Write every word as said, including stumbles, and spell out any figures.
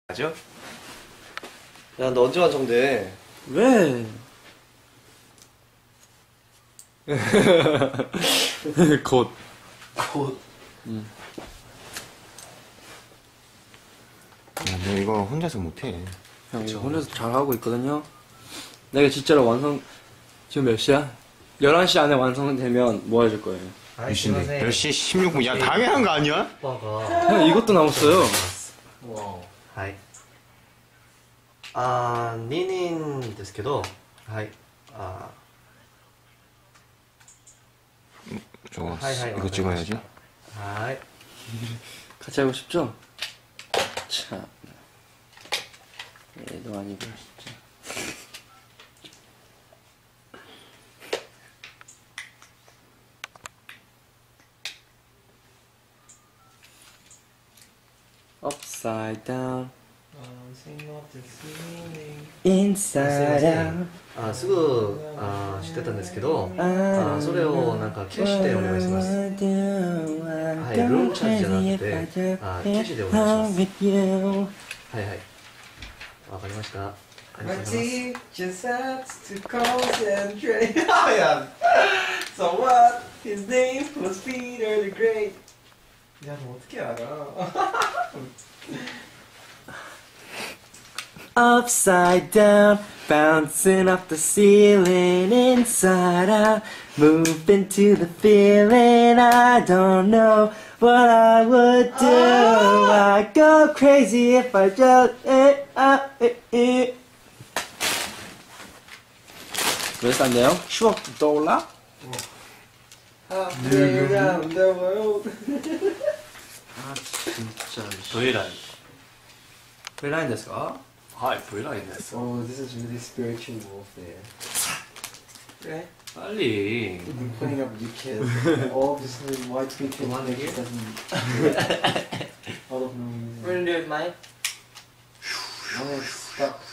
맞아? 야, 너 언제 완성돼? 왜? 곧. 곧. 응. 야, 너 이거 혼자서 못해. 형 이거 혼자서 잘하고 있거든요. 내가 진짜로 완성 지금 몇 시야? 열한 시 안에 완성되면 뭐 해줄 거예요? 몇 시인데? 열 시 십육 분. 야, 당연한 거 아니야? 오빠가. 형 이것도 남았어요. 와. はい。あー、ににんですけど、はい。あ 저거 하이, 하이, 이거 하이. 찍어야지. ー、はい。 같이 하고 싶죠? 참. 얘도 아니고 진짜. Upside down, inside out. あー、すぐあー知ってたんですけど、あー、それをなんか消してお願いします。はい、ルームチャージじゃなくて、あー、消しでお願いします。はいはい。わかりました。ありがとうございます。 just has to concentrate. Oh yeah. So what? His name was Peter the Great. 야, 너 어떻게 알아? Upside down, bouncing off the ceiling, inside out, moving to the feeling. I don't know what I would do. I'd go crazy if I just. Eh, ah, eh, eh. 왜 싼데요? 추억 떠올라? Halfway around the world. 아 진짜. V라인. V라인ですか? 아, V라인 됐어. Oh, this is really spiritual warfare. 그래. 빨리. You've been putting up your kids. All of this little white people Wanna hear? doesn't. All of no reason. We're gonna do it, Mike. Oh, stop.